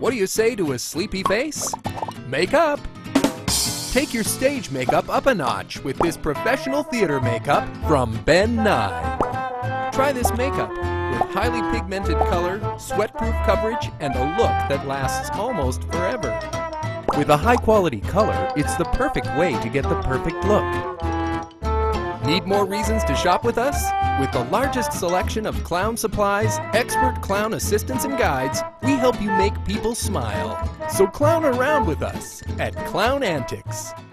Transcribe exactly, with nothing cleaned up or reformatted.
What do you say to a sleepy face? Makeup! Take your stage makeup up a notch with this professional theater makeup from Ben Nye. Try this makeup with highly pigmented color, sweat-proof coverage, and a look that lasts almost forever. With a high-quality color, it's the perfect way to get the perfect look. Need more reasons to shop with us? With the largest selection of clown supplies, expert clown assistants and guides, we help you make people smile. So clown around with us at Clown Antics.